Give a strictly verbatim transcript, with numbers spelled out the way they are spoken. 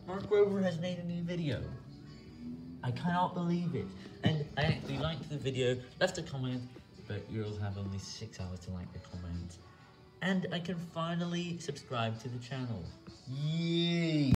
Mark Rover has made a new video. I cannot believe it. And I actually liked the video, left a comment, but you'll have only six hours to like the comment. And I can finally subscribe to the channel. Yay!